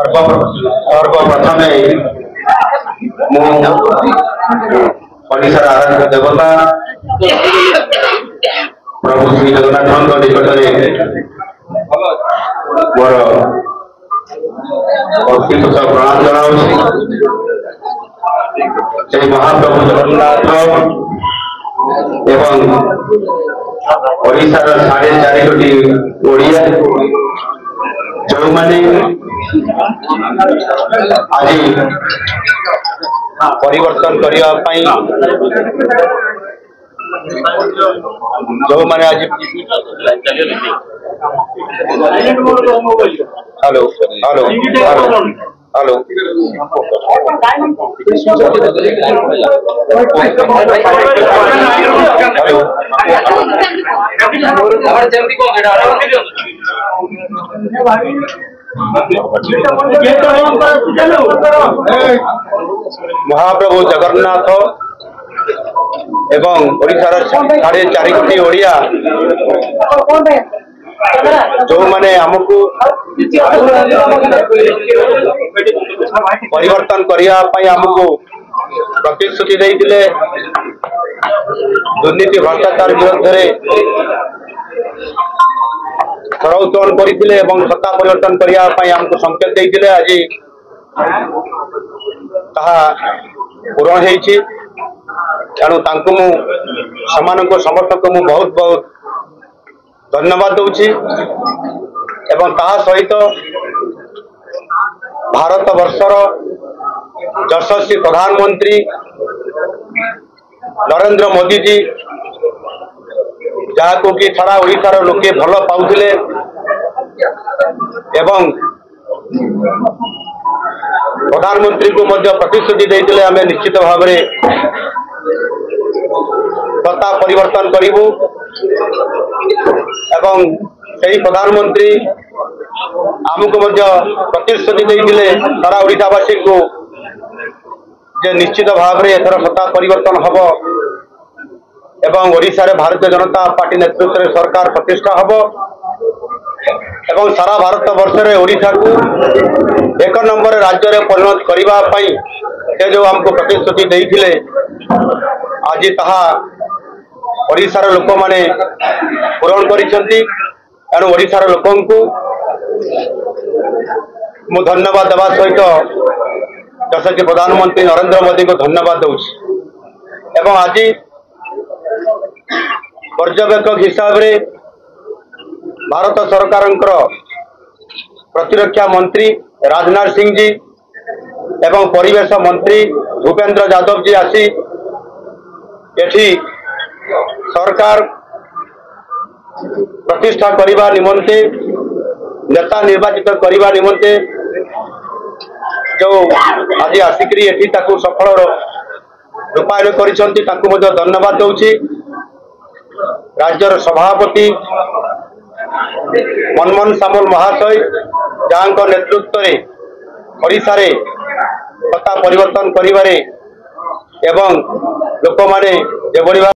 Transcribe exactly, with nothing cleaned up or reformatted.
सर्वप्रथमे ओडिशार आराध्य देवता प्रभु श्री जगन्नाथ निकट मोर व्यक्तिगत प्रणाम जनाऊँ। महाप्रभु जगन्नाथ एवं ओडिशार साढ़े चार कोटी ओडिया जो माने आज परिवर्तन करने जो माने आज हेलो हेलो हेलो महाप्रभु जगन्नाथ एवं ओडिशार साढ़े चार कोटी ओडिया जो माने हमको परिवर्तन करने हमको प्रतिश्रुति देते दुर्नीति भ्रष्टाचार विरुद्ध स्वर उत्तोलन करते सत्ता परिवर्तन करने हमको संकेत देते आज पूरण हो तेणु मु समर्थक मु बहुत बहुत धन्यवाद दूची एवं ताहा सहित भारत वर्षर यशस्वी प्रधानमंत्री नरेंद्र मोदी जी जहाँ कि सारा ओडिशार लोके भल पाउथिले एवं प्रधानमंत्री को मध्य प्रतिश्रुति देते आम निश्चित भाव में सत्ता परिवर्तन करूँ एवं सही प्रधानमंत्री आमको प्रतिश्रुति देते सारा ओडिशावासी को जे निश्चित भाव में एथर सत्ता परिवर्तन हम एवं ओडिशा रे भारतीय जनता पार्टी नेतृत्व में सरकार प्रतिष्ठा हम एवं सारा भारत वर्ष में ओडिशा को एक नंबर राज्य में परिणत करने से जो आमको प्रतिश्रुति देते आज ताहा ओडिशार लोक माने पूरण करिसेंती एणु ओडिशार लोकन को मु धन्यवाद देवा सहित यशस्वी प्रधानमंत्री नरेंद्र मोदी को धन्यवाद दूची एवं आज पर्यवेक्षक हिसाब रे भारत सरकार प्रतिरक्षा मंत्री राजनाथ सिंह जी एवं परिवेश मंत्री भूपेंद्र यादव जी आसी एठी सरकार प्रतिष्ठा करने निमंते नेता निर्वाचित करने निमंते जो आज आसिकी एठी ताकू सफल रूपायन करिसंती ताकू मध्य धन्यवाद दूची। राज्यर सभापति मनमोहन सामल महाशय जहाँ नेतृत्व में ओडिशा रे सत्ता परिवर्तन करिबारे एवं लोक माने